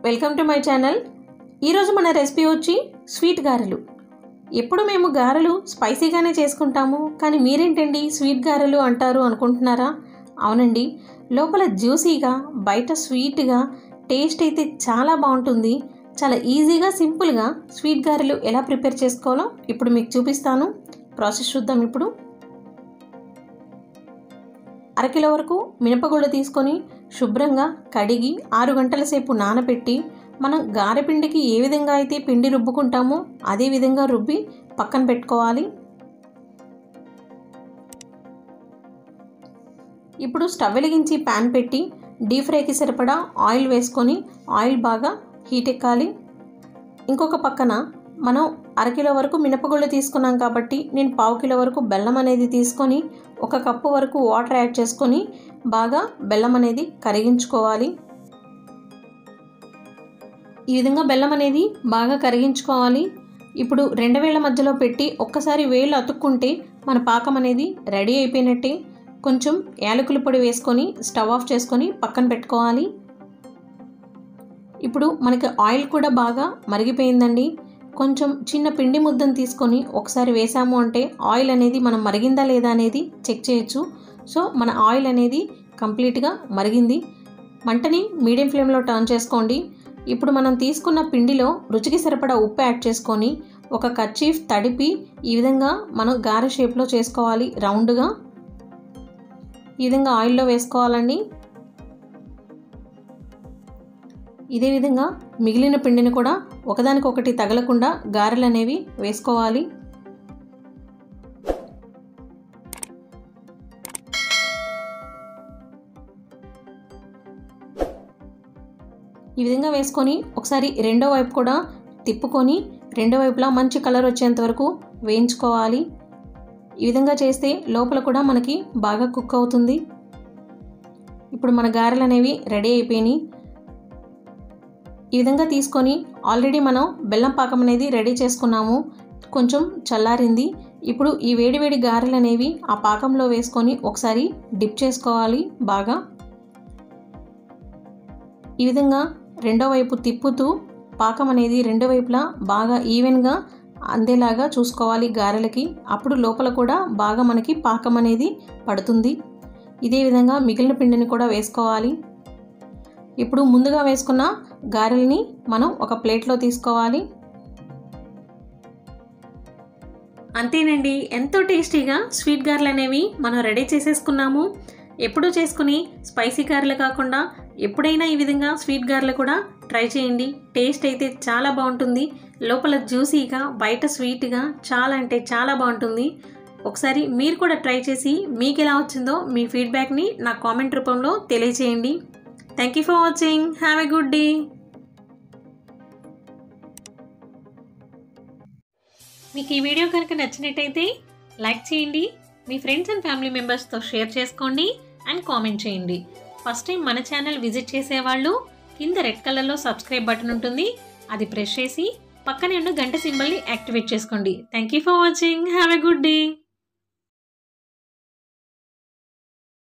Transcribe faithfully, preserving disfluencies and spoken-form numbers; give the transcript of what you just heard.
Welcome to my channel. ఈరోజు మన recipe వచ్చి స్వీట్ గారెలు. ఎప్పుడు మేము గారెలు స్పైసీగానే చేసుకుంటాము, కానీ మీరేంటండి స్వీట్ గారెలు అంటారు అనుకుంటున్నారా? అవునండి, లోపల జ్యూసీగా బయట స్వీట్గా టేస్ట్ అయితే చాలా బాగుంటుంది. చాలా ఈజీగా సింపుల్గా స్వీట్ గారెలు ఎలా ప్రిపేర్ చేసుకోవాలో ఇప్పుడు మీకు చూపిస్తాను. ప్రాసెస్ చూద్దాం. ఇప్పుడు అరకిలో వరకు మినపగుళ్ళు తీసుకొని శుభ్రంగా కడిగి ఆరు గంటల సేపు నానబెట్టి మనం గారెపిండికి ఏ విధంగా అయితే పిండి రుబ్బుకుంటామో అదే విధంగా రుబ్బి పక్కన పెట్టుకోవాలి. ఇప్పుడు స్టవ్ వెలిగించి ప్యాన్ పెట్టి డీప్ ఫ్రైకి సరిపడా ఆయిల్ వేసుకొని ఆయిల్ బాగా హీట్ ఎక్కాలి. ఇంకొక పక్కన మనం అరకిలో వరకు మినపగుళ్ళు తీసుకున్నాం కాబట్టి నేను పావు కిలో వరకు బెల్లం అనేది తీసుకొని ఒక కప్పు వరకు వాటర్ యాడ్ చేసుకొని బాగా బెల్లం అనేది కరిగించుకోవాలి. ఈ విధంగా బెల్లం అనేది బాగా కరిగించుకోవాలి. ఇప్పుడు రెండు వేళ్ల మధ్యలో పెట్టి ఒక్కసారి వేళ్ళు అతుక్కుంటే మన పాకం అనేది రెడీ అయిపోయినట్టే. కొంచెం యాలకుల పొడి వేసుకొని స్టవ్ ఆఫ్ చేసుకొని పక్కన పెట్టుకోవాలి. ఇప్పుడు మనకి ఆయిల్ కూడా బాగా మరిగిపోయిందండి. కొంచెం చిన్న పిండి ముద్దను తీసుకొని ఒకసారి వేసాము అంటే ఆయిల్ అనేది మనం మరిగిందా లేదా అనేది చెక్ చేయొచ్చు. సో మన ఆయిల్ అనేది కంప్లీట్గా మరిగింది. మంటని మీడియం ఫ్లేమ్లో టర్న్ చేసుకోండి. ఇప్పుడు మనం తీసుకున్న పిండిలో రుచికి సరిపడా ఉప్పు యాడ్ చేసుకొని ఒక కర్చీఫ్ తడిపి ఈ విధంగా మనం గారె షేప్లో చేసుకోవాలి. రౌండ్గా ఈ విధంగా ఆయిల్లో వేసుకోవాలండి. ఇదే విధంగా మిగిలిన పిండిని కూడా ఒకదానికొకటి తగలకుండా గారెలు అనేవి వేసుకోవాలి. ఈ విధంగా వేసుకొని ఒకసారి రెండో వైపు కూడా తిప్పుకొని రెండో వైపులా మంచి కలర్ వచ్చేంత వరకు వేయించుకోవాలి. ఈ విధంగా చేస్తే లోపల కూడా మనకి బాగా కుక్ అవుతుంది. ఇప్పుడు మన గారెలు అనేవి రెడీ అయిపోయినాయి. ఈ విధంగా తీసుకొని ఆల్రెడీ మనం బెల్లం పాకం అనేది రెడీ చేసుకున్నాము. కొంచెం చల్లారింది. ఇప్పుడు ఈ వేడి వేడి గారెలు అనేవి ఆ పాకంలో వేసుకొని ఒకసారి డిప్ చేసుకోవాలి బాగా. ఈ విధంగా రెండో వైపు తిప్పుతూ పాకం అనేది రెండు వైపులా బాగా ఈవెన్గా అందేలాగా చూసుకోవాలి గారెలకి. అప్పుడు లోపల కూడా బాగా మనకి పాకం అనేది పడుతుంది. ఇదే విధంగా మిగిలిన పిండిని కూడా వేసుకోవాలి. ఇప్పుడు ముందుగా వేసుకున్న గారెల్ని మనం ఒక ప్లేట్లో తీసుకోవాలి. అంతేనండి, ఎంతో టేస్టీగా స్వీట్ గారెలు అనేవి మనం రెడీ చేసేసుకున్నాము. ఎప్పుడూ చేసుకుని స్పైసీ గారెలు కాకుండా ఎప్పుడైనా ఈ విధంగా స్వీట్ గారెలు కూడా ట్రై చేయండి. టేస్ట్ అయితే చాలా బాగుంటుంది. లోపల జ్యూసీగా బయట స్వీట్గా చాలా అంటే చాలా బాగుంటుంది. ఒకసారి మీరు కూడా ట్రై చేసి మీకు ఎలా వచ్చిందో మీ ఫీడ్బ్యాక్ని నా కామెంట్ రూపంలో తెలియచేయండి. Thank you for watching. Have a good day. మీకు ఈ వీడియో కనుక నచ్చినట్టయితే లైక్ చేయండి, మీ ఫ్రెండ్స్ అండ్ ఫ్యామిలీ మెంబర్స్తో షేర్ చేసుకోండి అండ్ కామెంట్ చేయండి. ఫస్ట్ టైం మన ఛానల్ విజిట్ చేసేవాళ్ళు కింద రెడ్ కలర్లో సబ్స్క్రైబ్ బటన్ ఉంటుంది, అది ప్రెస్ చేసి పక్కనే ఉన్న గంట సింబల్ని యాక్టివేట్ చేసుకోండి. Thank you for watching. Have a good day.